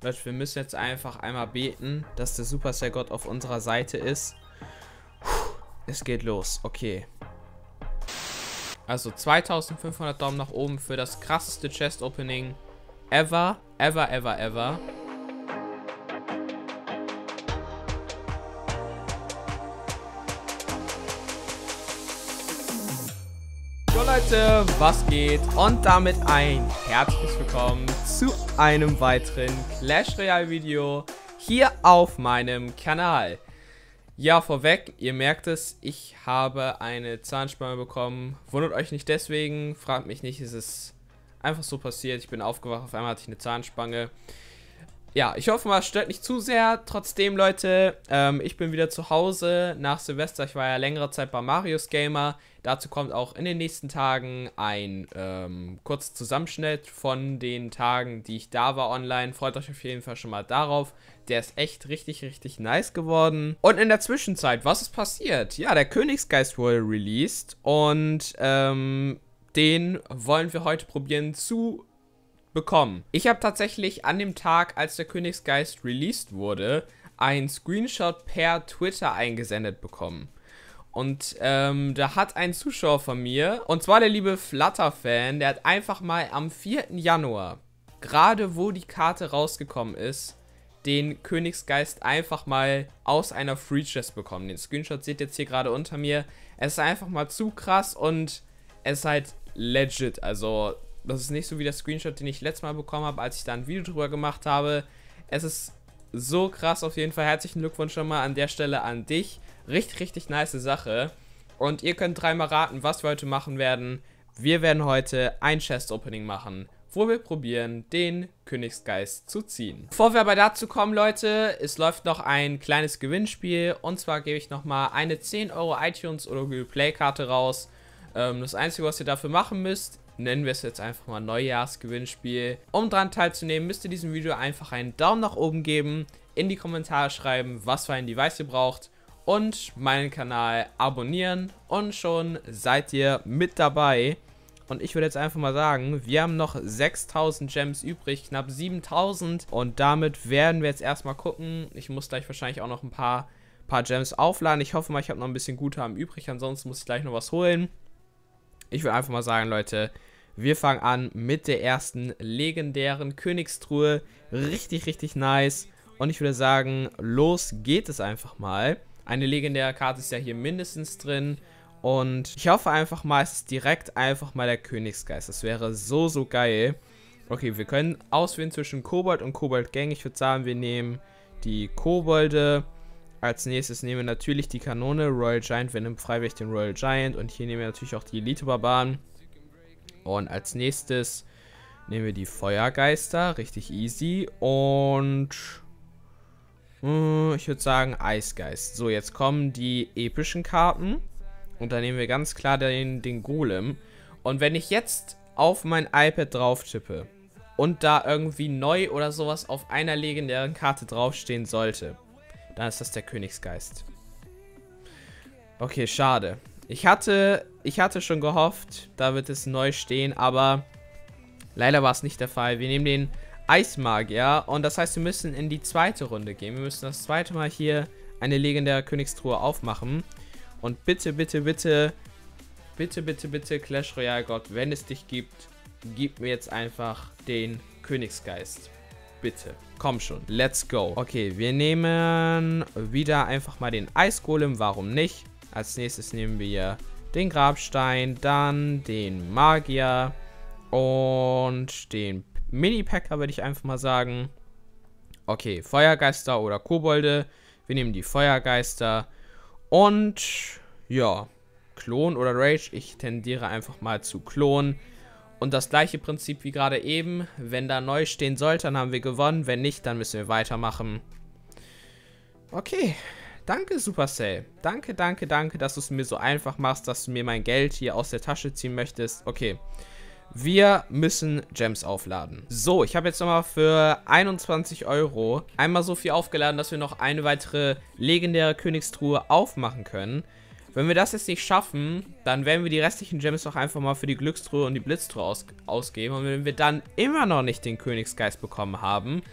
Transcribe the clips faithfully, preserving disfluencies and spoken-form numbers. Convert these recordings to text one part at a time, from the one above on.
Leute, wir müssen jetzt einfach einmal beten, dass der Supercell-Gott auf unserer Seite ist. Puh, es geht los. Okay. Also zweitausendfünfhundert Daumen nach oben für das krasseste Chest-Opening ever, ever, ever, ever. So Leute, was geht? Und damit ein herzliches Willkommen zu einem weiteren Clash Royale Video hier auf meinem Kanal. Ja, vorweg, ihr merkt es, ich habe eine Zahnspange bekommen. Wundert euch nicht deswegen, fragt mich nicht, es ist einfach so passiert. Ich bin aufgewacht, auf einmal hatte ich eine Zahnspange. Ja, ich hoffe mal, es stört nicht zu sehr. Trotzdem, Leute, ähm, ich bin wieder zu Hause nach Silvester. Ich war ja längere Zeit bei Marius Gamer. Dazu kommt auch in den nächsten Tagen ein ähm, kurzer Zusammenschnitt von den Tagen, die ich da war online. Freut euch auf jeden Fall schon mal darauf. Der ist echt richtig, richtig nice geworden. Und in der Zwischenzeit, was ist passiert? Ja, der Königsgeist wurde released und ähm, den wollen wir heute probieren zu bekommen. Ich habe tatsächlich an dem Tag, als der Königsgeist released wurde, einen Screenshot per Twitter eingesendet bekommen. Und ähm, da hat ein Zuschauer von mir, und zwar der liebe Flutter-Fan, der hat einfach mal am vierten Januar, gerade wo die Karte rausgekommen ist, den Königsgeist einfach mal aus einer Free Chest bekommen. Den Screenshot seht ihr jetzt hier gerade unter mir. Es ist einfach mal zu krass und es ist halt legit. Also das ist nicht so wie der Screenshot, den ich letztes Mal bekommen habe, als ich da ein Video drüber gemacht habe. Es ist so krass auf jeden Fall. Herzlichen Glückwunsch schon mal an der Stelle an dich. Richtig, richtig nice Sache. Und ihr könnt dreimal raten, was wir heute machen werden. Wir werden heute ein Chest-Opening machen, wo wir probieren, den Königsgeist zu ziehen. Bevor wir aber dazu kommen, Leute, es läuft noch ein kleines Gewinnspiel. Und zwar gebe ich nochmal eine zehn Euro iTunes oder Google Play Karte raus. Ähm, das Einzige, was ihr dafür machen müsst, nennen wir es jetzt einfach mal Neujahrsgewinnspiel. Um daran teilzunehmen, müsst ihr diesem Video einfach einen Daumen nach oben geben, in die Kommentare schreiben, was für ein Device ihr braucht und meinen Kanal abonnieren und schon seid ihr mit dabei. Und ich würde jetzt einfach mal sagen, wir haben noch sechstausend Gems übrig, knapp siebentausend, und damit werden wir jetzt erstmal gucken. Ich muss gleich wahrscheinlich auch noch ein paar, paar Gems aufladen. Ich hoffe mal, ich habe noch ein bisschen Guthaben übrig, ansonsten muss ich gleich noch was holen. Ich würde einfach mal sagen, Leute, wir fangen an mit der ersten legendären Königstruhe. Richtig, richtig nice. Und ich würde sagen, los geht es einfach mal. Eine legendäre Karte ist ja hier mindestens drin. Und ich hoffe einfach mal, es ist direkt einfach mal der Königsgeist. Das wäre so, so geil. Okay, wir können auswählen zwischen Kobold und Kobold Gang. Ich würde sagen, wir nehmen die Kobolde. Als nächstes nehmen wir natürlich die Kanone, Royal Giant, wir nehmen freiwillig den Royal Giant, und hier nehmen wir natürlich auch die Elite-Barbaren. Und als nächstes nehmen wir die Feuergeister, richtig easy, und äh, ich würde sagen Eisgeist. So, jetzt kommen die epischen Karten, und da nehmen wir ganz klar den, den Golem. Und wenn ich jetzt auf mein iPad drauf tippe und da irgendwie neu oder sowas auf einer legendären Karte draufstehen sollte, dann ist das der Königsgeist. Okay, schade. Ich hatte, ich hatte schon gehofft, da wird es neu stehen, aber leider war es nicht der Fall. Wir nehmen den Eismagier, und das heißt, wir müssen in die zweite Runde gehen. Wir müssen das zweite Mal hier eine legendäre Königstruhe aufmachen. Und bitte, bitte, bitte, bitte, bitte, bitte, Clash Royale Gott, wenn es dich gibt, gib mir jetzt einfach den Königsgeist. Bitte. Komm schon. Let's go. Okay, wir nehmen wieder einfach mal den Eisgolem. Warum nicht? Als nächstes nehmen wir den Grabstein, dann den Magier und den Mini-Packer, würde ich einfach mal sagen. Okay, Feuergeister oder Kobolde. Wir nehmen die Feuergeister. Und ja, Klon oder Rage. Ich tendiere einfach mal zu Klon. Und das gleiche Prinzip wie gerade eben. Wenn da neu stehen sollte, dann haben wir gewonnen. Wenn nicht, dann müssen wir weitermachen. Okay. Danke, Supercell. Danke, danke, danke, dass du es mir so einfach machst, dass du mir mein Geld hier aus der Tasche ziehen möchtest. Okay. Wir müssen Gems aufladen. So, ich habe jetzt nochmal für einundzwanzig Euro einmal so viel aufgeladen, dass wir noch eine weitere legendäre Königstruhe aufmachen können. Wenn wir das jetzt nicht schaffen, dann werden wir die restlichen Gems doch einfach mal für die Glückstruhe und die Blitztruhe aus ausgeben. Und wenn wir dann immer noch nicht den Königsgeist bekommen haben,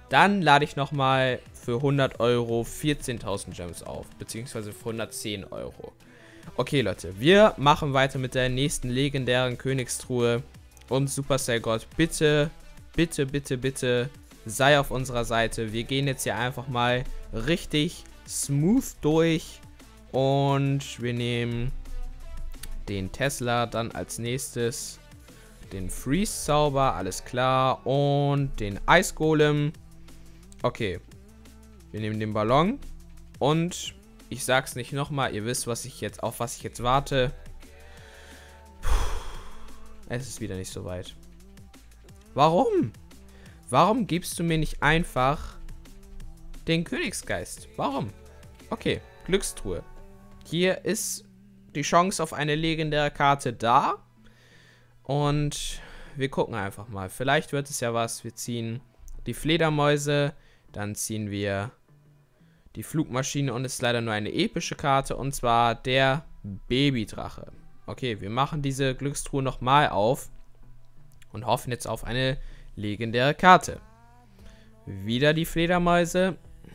Dann lade ich nochmal für hundert Euro vierzehntausend Gems auf. Beziehungsweise für hundertzehn Euro. Okay, Leute. Wir machen weiter mit der nächsten legendären Königstruhe. Und Supercell Gott, bitte, bitte, bitte, bitte sei auf unserer Seite. Wir gehen jetzt hier einfach mal richtig smooth durch. Und wir nehmen den Tesla dann als nächstes. Den Freeze-Zauber, alles klar. Und den Eisgolem. Okay. Wir nehmen den Ballon. Und ich sag's nicht nochmal, ihr wisst, was ich jetzt, auf was ich jetzt warte. Puh, es ist wieder nicht so weit. Warum? Warum gibst du mir nicht einfach den Königsgeist? Warum? Okay, Glückstruhe. Hier ist die Chance auf eine legendäre Karte da. Und wir gucken einfach mal. Vielleicht wird es ja was. Wir ziehen die Fledermäuse. Dann ziehen wir die Flugmaschine. Und es ist leider nur eine epische Karte. Und zwar der Babydrache. Okay, wir machen diese Glückstruhe nochmal auf. Und hoffen jetzt auf eine legendäre Karte. Wieder die Fledermäuse.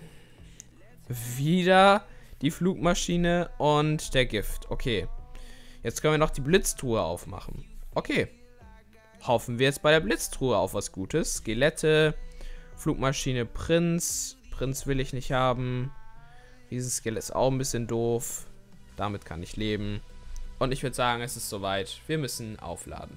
Wieder die Flugmaschine und der Gift. Okay. Jetzt können wir noch die Blitztruhe aufmachen. Okay. Hoffen wir jetzt bei der Blitztruhe auf was Gutes. Skelette, Flugmaschine, Prinz. Prinz will ich nicht haben. Riesenskelett ist auch ein bisschen doof. Damit kann ich leben. Und ich würde sagen, es ist soweit. Wir müssen aufladen.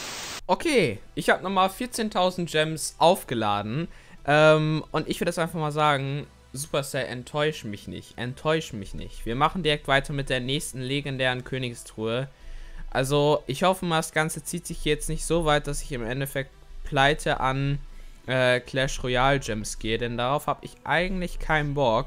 Okay, ich habe nochmal vierzehntausend Gems aufgeladen. Ähm, und ich würde jetzt einfach mal sagen, Supercell, enttäusch mich nicht. Enttäusch mich nicht. Wir machen direkt weiter mit der nächsten legendären Königstruhe. Also, ich hoffe mal, das Ganze zieht sich jetzt nicht so weit, dass ich im Endeffekt pleite an äh, Clash Royale Gems gehe. Denn darauf habe ich eigentlich keinen Bock.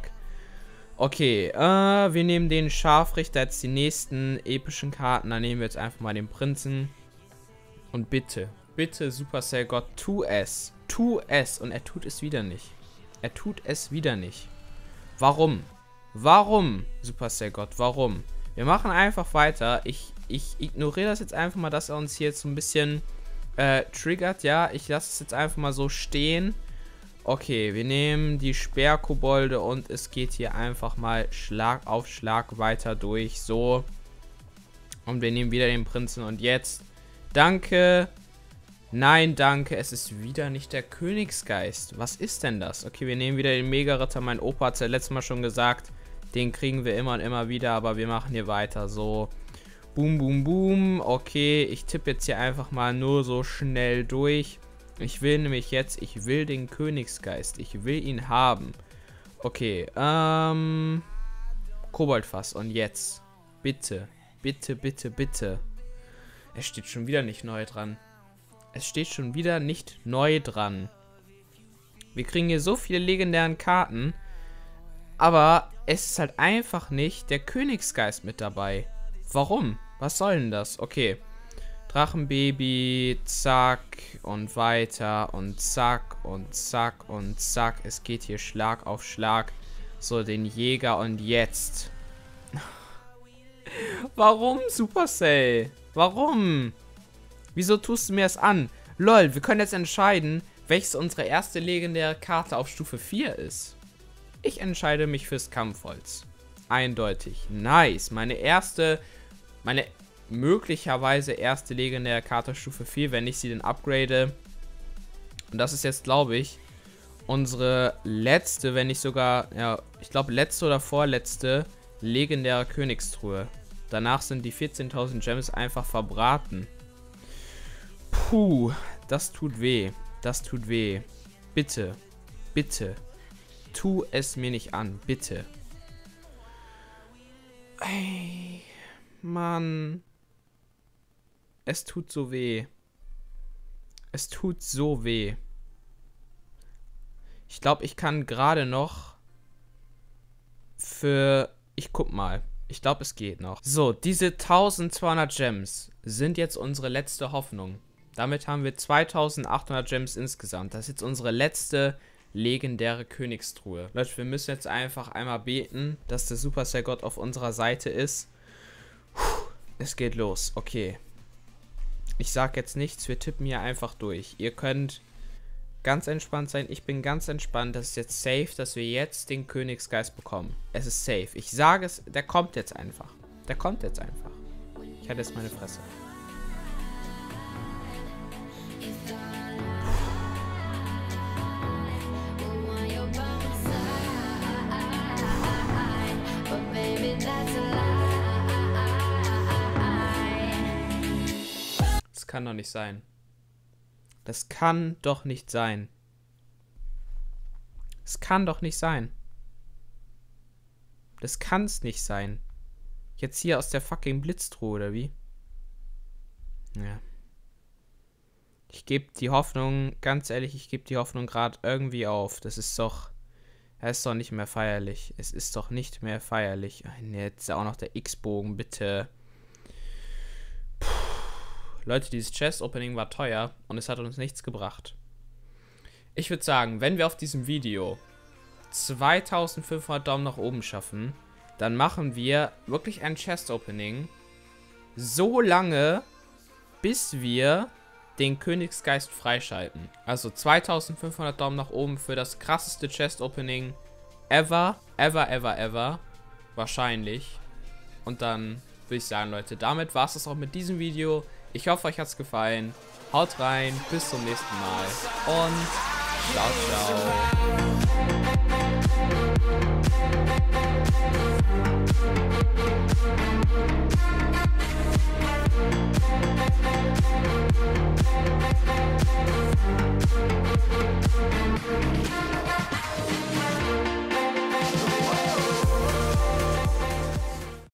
Okay, äh, wir nehmen den Scharfrichter, jetzt die nächsten epischen Karten. Dann nehmen wir jetzt einfach mal den Prinzen. Und bitte, bitte, Supercell Gott, tu es. Tu es. Und er tut es wieder nicht. Er tut es wieder nicht. Warum? Warum, Supercell Gott, warum? Wir machen einfach weiter. Ich, ich ignoriere das jetzt einfach mal, dass er uns hier jetzt so ein bisschen äh, triggert. Ja, ich lasse es jetzt einfach mal so stehen. Okay, wir nehmen die Sperrkobolde und es geht hier einfach mal Schlag auf Schlag weiter durch. So. Und wir nehmen wieder den Prinzen und jetzt. Danke. Nein, danke. Es ist wieder nicht der Königsgeist. Was ist denn das? Okay, wir nehmen wieder den Mega-Ritter. Mein Opa hat es ja letztes Mal schon gesagt. Den kriegen wir immer und immer wieder, aber wir machen hier weiter. So. Boom, boom, boom. Okay, ich tippe jetzt hier einfach mal nur so schnell durch. Ich will nämlich jetzt, ich will den Königsgeist. Ich will ihn haben. Okay, ähm... Koboldfass. Und jetzt. Bitte, bitte, bitte, bitte. Es steht schon wieder nicht neu dran. Es steht schon wieder nicht neu dran. Wir kriegen hier so viele legendären Karten. Aber es ist halt einfach nicht der Königsgeist mit dabei. Warum? Was soll denn das? Okay. Drachenbaby, zack und weiter und zack und zack und zack. Es geht hier Schlag auf Schlag. So, den Jäger und jetzt. Warum, Supercell? Warum? Wieso tust du mir das an? Lol, wir können jetzt entscheiden, welches unsere erste legendäre Karte auf Stufe vier ist. Ich entscheide mich fürs Kampfholz. Eindeutig. Nice. Meine erste, meine möglicherweise erste legendäre Karte Stufe vier, wenn ich sie denn upgrade. Und das ist jetzt, glaube ich, unsere letzte, wenn nicht sogar, ja, ich glaube letzte oder vorletzte legendäre Königstruhe. Danach sind die vierzehntausend Gems einfach verbraten. Puh, das tut weh. Das tut weh. Bitte, bitte, tu es mir nicht an. Bitte. Ey, Mann. Es tut so weh. Es tut so weh. Ich glaube, ich kann gerade noch für... Ich guck mal. Ich glaube, es geht noch. So, diese eintausendzweihundert Gems sind jetzt unsere letzte Hoffnung. Damit haben wir zweitausendachthundert Gems insgesamt. Das ist jetzt unsere letzte legendäre Königstruhe. Leute, wir müssen jetzt einfach einmal beten, dass der Supercell Gott auf unserer Seite ist. Puh, es geht los. Okay. Ich sag jetzt nichts, wir tippen hier einfach durch. Ihr könnt ganz entspannt sein. Ich bin ganz entspannt. Das ist jetzt safe, dass wir jetzt den Königsgeist bekommen. Es ist safe. Ich sage es, der kommt jetzt einfach. Der kommt jetzt einfach. Ich hatte jetzt meine Fresse. Das kann doch nicht sein. Das kann doch nicht sein. Es kann doch nicht sein. Das kann's nicht sein. Jetzt hier aus der fucking Blitztruhe, oder wie? Ja. Ich gebe die Hoffnung, ganz ehrlich, ich gebe die Hoffnung gerade irgendwie auf. Das ist doch, es ist doch nicht mehr feierlich. Es ist doch nicht mehr feierlich. Jetzt auch noch der X-Bogen, bitte. Puh. Leute, dieses Chest-Opening war teuer und es hat uns nichts gebracht. Ich würde sagen, wenn wir auf diesem Video zweitausendfünfhundert Daumen nach oben schaffen, dann machen wir wirklich ein Chest-Opening so lange, bis wir den Königsgeist freischalten. Also zweitausendfünfhundert Daumen nach oben für das krasseste Chest-Opening ever, ever, ever, ever. Wahrscheinlich. Und dann würde ich sagen, Leute, damit war es das auch mit diesem Video. Ich hoffe, euch hat es gefallen. Haut rein, bis zum nächsten Mal und ciao, ciao.